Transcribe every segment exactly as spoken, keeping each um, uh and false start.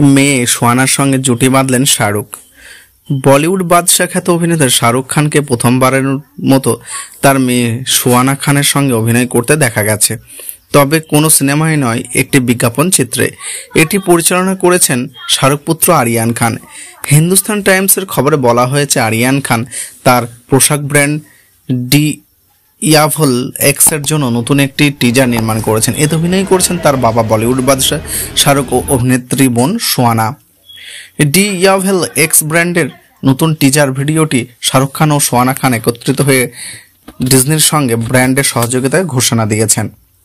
মেয়ে সোয়ানার সঙ্গে জুটি বাঁধলেন শাহরুখ। বলিউড বাদশা খ্যাত অভিনেতা শাহরুখ খানকে প্রথমবারের মতো তার মেয়ে সোয়ানা খানের সঙ্গে অভিনয় করতে দেখা গেছে, তবে কোনো সিনেমায় নয়, একটি বিজ্ঞাপন চিত্রে। এটি পরিচালনা করেছেন শাহরুখ পুত্র আরিয়ান খান। হিন্দুস্তান টাইমসের খবরে বলা হয়েছে, আরিয়ান খান তার পোশাক ব্র্যান্ড ডি ইয়াভল এক্সের জন্য নতুন একটি টিজার নির্মাণ করেছেন। এতে অভিনয় করেছেন তার বাবা বলিউড বাদশা শাহরুখ ও অভিনেত্রী বোন সোয়ানা। ডি ইয়াভেল এক্স ব্র্যান্ডের নতুন টিজার ভিডিওটি শাহরুখ খান ও সোয়ানা খান একত্রিত হয়ে ডিজনির সঙ্গে ব্র্যান্ডের সহযোগিতায় ঘোষণা দিয়েছেন।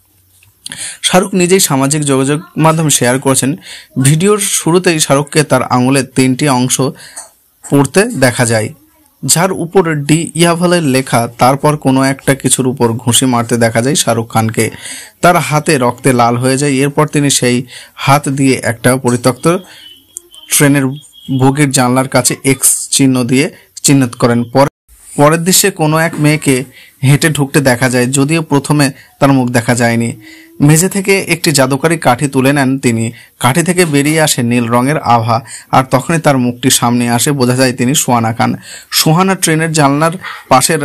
শাহরুখ নিজেই সামাজিক যোগাযোগ মাধ্যমে শেয়ার করেছেন। ভিডিওর শুরুতেই শাহরুখকে তার আঙুলের তিনটি অংশ পড়তে দেখা যায়, যার উপর ডি ইয়াভেলের লেখা। তারপর কোনো একটা কিছুর উপর ঘুষি মারতে দেখা যায় শাহরুখ খানকে। তার হাতে রক্তে লাল হয়ে যায়। এরপর তিনি সেই হাত দিয়ে একটা পরিত্যক্ত ট্রেনের বগির জানলার কাছে এক্স চিহ্ন দিয়ে চিহ্নিত করেন। পরের দৃশ্যে কোনো এক মেয়েকে হেঁটে ঢুকতে দেখা যায়, যদিও প্রথমে তার মুখ দেখা যায়নি। মেঝে থেকে একটি জাদুকারী কাঠি তুলে নেন তিনি। কাঠি থেকে বেরিয়ে আসে নীল রঙের আভা, আর তখনই তার মুখটি সামনে আসে। বোঝা যায় তিনি সোয়ানা খান। সোহানা ট্রেনের জানলার পাশের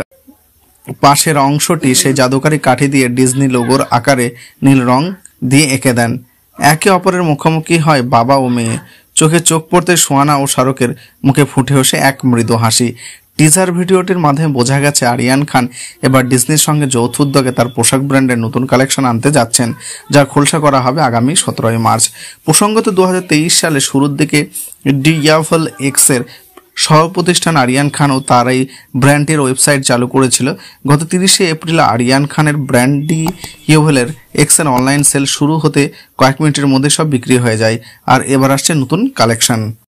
পাশের অংশটি সেই জাদুকারী কাঠি দিয়ে ডিজনি লোগোর আকারে নীল রং দিয়ে এঁকে দেন। একে অপরের মুখোমুখি হয় বাবা ও মেয়ে। চোখে চোখ পড়তে সোয়ানা ও শাহরুখের মুখে ফুটে ওঠে এক মৃদু হাসি। টিজার ভিডিওটির মাধ্যমে বোঝা গেছে আরিয়ান খান এবার ডিজনির সঙ্গে যৌথ উদ্যোগে তার পোশাক ব্র্যান্ডের নতুন কালেকশন আনতে যাচ্ছেন, যা খোলসা করা হবে আগামী সতেরোই মার্চ। প্রসঙ্গত দু হাজার তেইশ সালে শুরুর দিকে ডি ইয়াভেল এক্সের সহ-প্রতিষ্ঠান আরিয়ান খান ও তার এই ব্র্যান্ডটির ওয়েবসাইট চালু করেছিল। গত তিরিশে এপ্রিল আরিয়ান খানের ব্র্যান্ড ডি ইয়াভেলের এক্সের অনলাইন সেল শুরু হতে কয়েক মিনিটের মধ্যে সব বিক্রি হয়ে যায়। আর এবার আসছে নতুন কালেকশন।